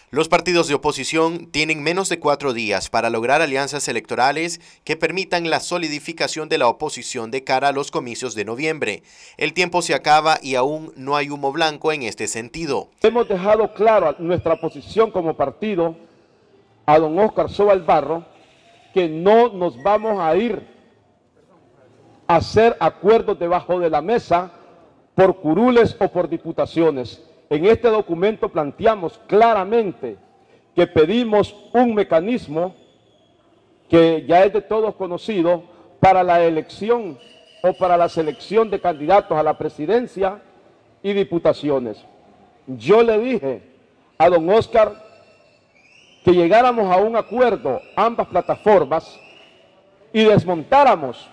Los partidos de oposición tienen menos de 4 días para lograr alianzas electorales que permitan la solidificación de la oposición de cara a los comicios de noviembre. El tiempo se acaba y aún no hay humo blanco en este sentido. Hemos dejado clara nuestra posición como partido a don Óscar Sobalbarro, que no nos vamos a ir a hacer acuerdos debajo de la mesa por curules o por diputaciones. En este documento planteamos claramente que pedimos un mecanismo que ya es de todos conocido para la elección o para la selección de candidatos a la presidencia y diputaciones. Yo le dije a don Óscar que llegáramos a un acuerdo, ambas plataformas, y desmontáramos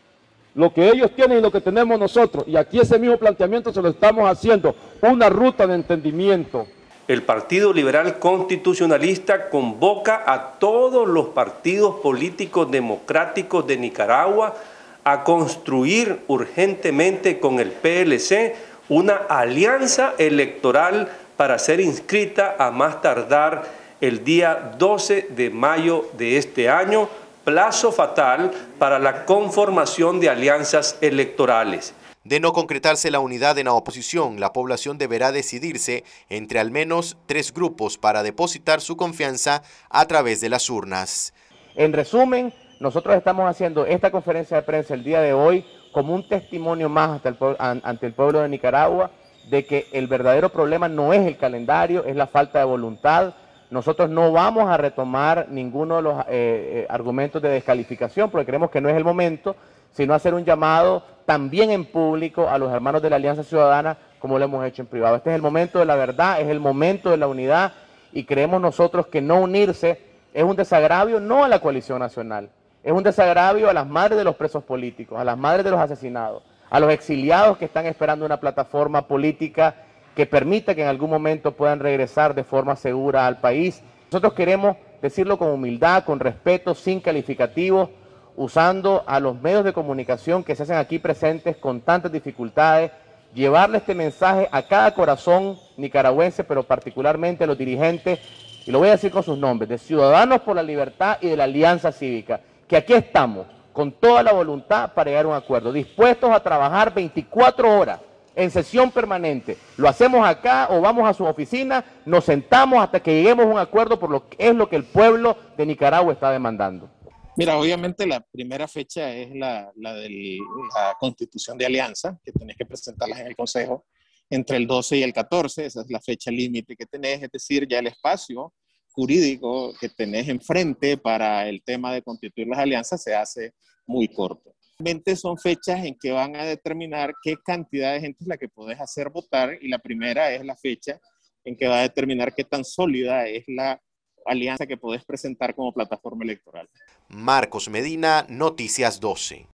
lo que ellos tienen y lo que tenemos nosotros. Y aquí ese mismo planteamiento se lo estamos haciendo, una ruta de entendimiento. El Partido Liberal Constitucionalista convoca a todos los partidos políticos democráticos de Nicaragua a construir urgentemente con el PLC una alianza electoral para ser inscrita a más tardar el día 12 de mayo de este año, plazo fatal para la conformación de alianzas electorales. De no concretarse la unidad en la oposición, la población deberá decidirse entre al menos 3 grupos para depositar su confianza a través de las urnas. En resumen, nosotros estamos haciendo esta conferencia de prensa el día de hoy como un testimonio más ante el pueblo de Nicaragua de que el verdadero problema no es el calendario, es la falta de voluntad. Nosotros no vamos a retomar ninguno de los argumentos de descalificación porque creemos que no es el momento, sino hacer un llamado también en público a los hermanos de la Alianza Ciudadana como lo hemos hecho en privado. Este es el momento de la verdad, es el momento de la unidad y creemos nosotros que no unirse es un desagravio no a la coalición nacional, es un desagravio a las madres de los presos políticos, a las madres de los asesinados, a los exiliados que están esperando una plataforma política que permita que en algún momento puedan regresar de forma segura al país. Nosotros queremos decirlo con humildad, con respeto, sin calificativos, usando a los medios de comunicación que se hacen aquí presentes con tantas dificultades, llevarle este mensaje a cada corazón nicaragüense, pero particularmente a los dirigentes, y lo voy a decir con sus nombres, de Ciudadanos por la Libertad y de la Alianza Cívica, que aquí estamos con toda la voluntad para llegar a un acuerdo, dispuestos a trabajar 24 horas en sesión permanente. Lo hacemos acá o vamos a su oficina, nos sentamos hasta que lleguemos a un acuerdo por lo que es lo que el pueblo de Nicaragua está demandando. Mira, obviamente la primera fecha es la de la constitución de alianza, que tenés que presentarlas en el Consejo entre el 12 y el 14, esa es la fecha límite que tenés, es decir, ya el espacio jurídico que tenés enfrente para el tema de constituir las alianzas se hace muy corto. Realmente son fechas en que van a determinar qué cantidad de gente es la que podés hacer votar y la primera es la fecha en que va a determinar qué tan sólida es la alianza que podés presentar como plataforma electoral. Marcos Medina, Noticias 12.